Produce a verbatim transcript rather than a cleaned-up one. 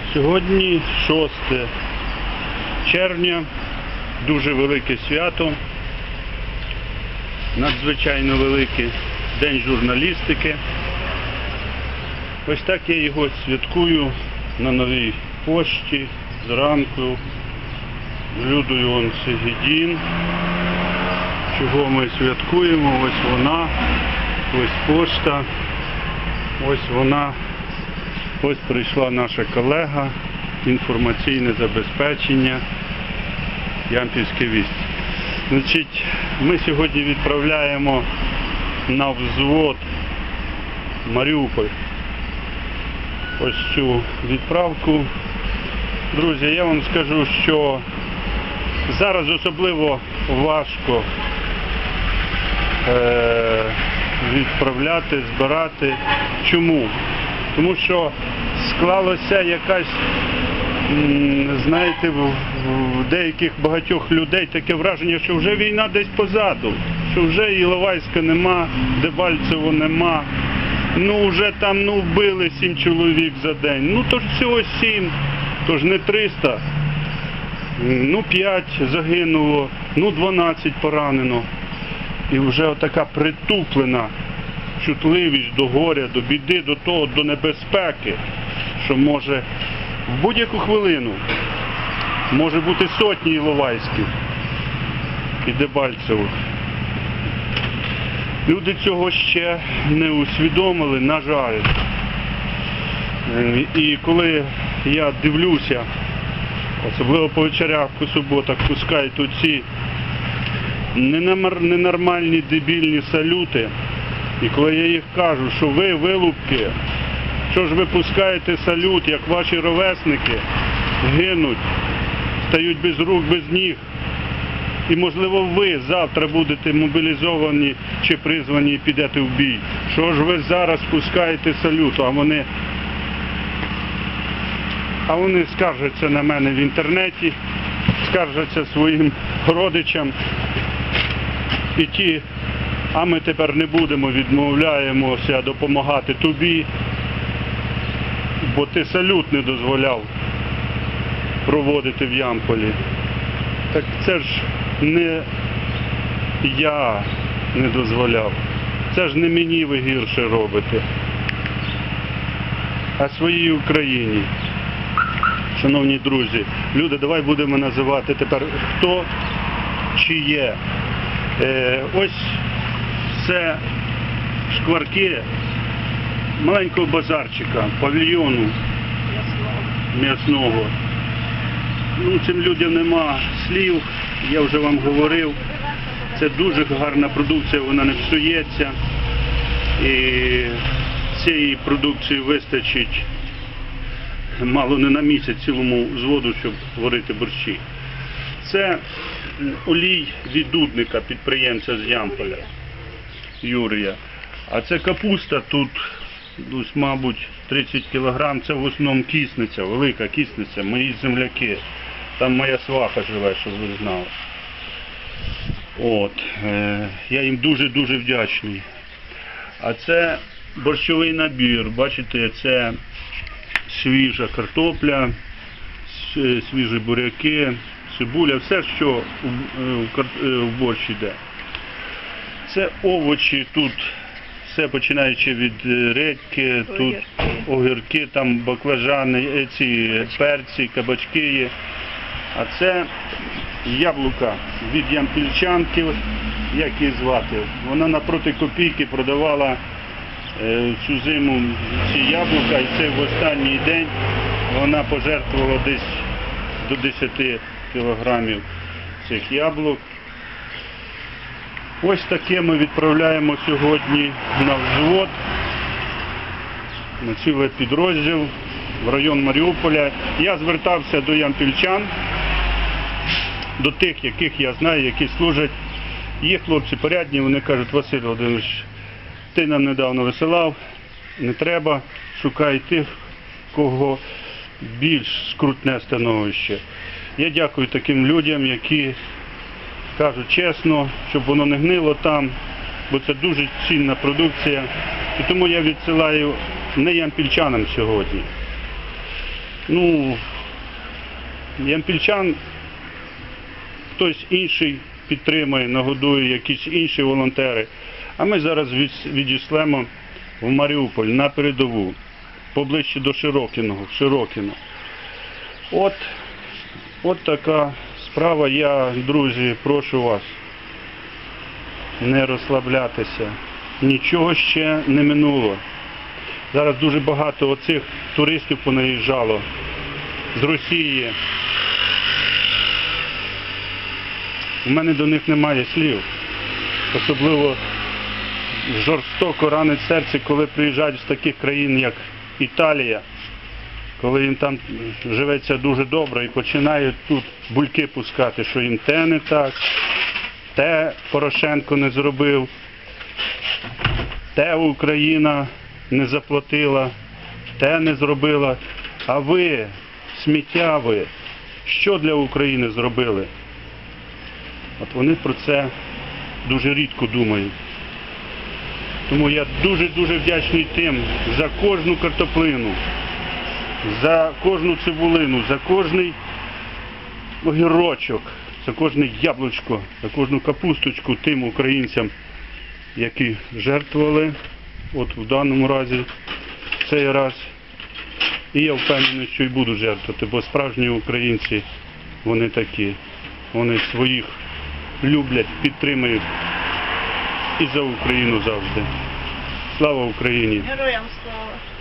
Сьогодні шосте червня, дуже велике свято, надзвичайно велике, День журналістики. Ось так я його святкую на Новій пошті, зранку, з Людою он Сегедін. Чого ми святкуємо? Ось вона, ось пошта, ось вона. Ось прийшла наша колега, інформаційне забезпечення, Ямпільське вість. Значить, ми сьогодні відправляємо на взвод Маріуполь ось цю відправку. Друзі, я вам скажу, що зараз особливо важко е- відправляти, збирати. Чому? Тому що склалося якась, знаєте, в деяких багатьох людей таке враження, що вже війна десь позаду, що вже Іловайська нема, Дебальцево нема, ну вже там ну, вбили сім чоловік за день, ну то ж всього сім, то ж не триста, ну п'ять загинуло, ну дванадцять поранено. І вже отака притуплена чутливість до горя, до біди, до того, до небезпеки, що може в будь-яку хвилину може бути сотні Іловайських і Дебальцевих. Люди цього ще не усвідомили, на жаль. І коли я дивлюся, особливо по вечорах, по суботах, пускають оці ненормальні дебільні салюти, і коли я їх кажу, що ви, вилупки, що ж ви пускаєте салют, як ваші ровесники гинуть, стають без рук, без ніг, і можливо ви завтра будете мобілізовані чи призвані і підете в бій. Що ж ви зараз пускаєте салют, а вони, а вони скаржаться на мене в інтернеті, скаржаться своїм родичам, і ті, а ми тепер не будемо, відмовляємося допомагати тобі, бо ти салют не дозволяв проводити в Ямполі. Так це ж не я не дозволяв, це ж не мені ви гірше робите, а своїй Україні. Шановні друзі, люди, давай будемо називати тепер хто чи є. Е, ось це шкварки маленького базарчика, павільйону м'ясного. Ну, цим людям нема слів, я вже вам говорив. Це дуже гарна продукція, вона не псується. І цієї продукції вистачить мало не на місяць цілому взводу, щоб варити борщі. Це олій від Дудника, підприємця з Ямполя, Юрія. А це капуста тут, ось, мабуть, тридцять кілограм, це в основному кісниця, велика кісниця, мої земляки. Там моя сваха живе, щоб ви знали. От, е, я їм дуже-дуже вдячний. А це борщовий набір, бачите, це свіжа картопля, свіжі буряки, цибуля, все, що в борщ йде. Це овочі, тут все починаючи від редьки, тут огірки, там баклажани, ці перці, кабачки є. А це яблука від ямпільчанки, як її звати. Вона напроти копійки продавала е, цю зиму ці яблука, і це в останній день вона пожертвувала десь до десяти кілограмів цих яблук. Ось таке ми відправляємо сьогодні на взвод, на цілий підрозділ в район Маріуполя. Я звертався до ямпільчан, до тих, яких я знаю, які служать. Є хлопці порядні, вони кажуть: Василь Володимирович, ти нам недавно висилав, не треба, шукай тих, кого більш скрутне становище. Я дякую таким людям, які кажуть чесно, щоб воно не гнило там, бо це дуже цінна продукція. І тому я відсилаю не ямпільчанам сьогодні, Ну, ямпільчан хтось інший підтримує, нагодує, якісь інші волонтери. А ми зараз від- відішлемо в Маріуполь на передову, поближче до Широкиного, в Широкино. От, от така справа. Я, друзі, прошу вас не розслаблятися. Нічого ще не минуло. Зараз дуже багато оцих туристів понаїжджало з Росії. У мене до них немає слів. Особливо жорстоко ранить серце, коли приїжджають з таких країн, як Італія, коли їм там живеться дуже добре і починають тут бульки пускати, що їм те не так, те Порошенко не зробив, те Україна не заплатила, те не зробила. А ви, сміття ви, що для України зробили? От вони про це дуже рідко думають. Тому я дуже-дуже вдячний тим за кожну картоплину, за кожну цибулину, за кожний огірочок, за кожне яблучко, за кожну капусточку тим українцям, які жертвували, от в даному разі, в цей раз. І я впевнений, що і буду жертвувати, бо справжні українці, вони такі, вони своїх люблять, підтримують і за Україну завжди. Слава Україні! Героям слава!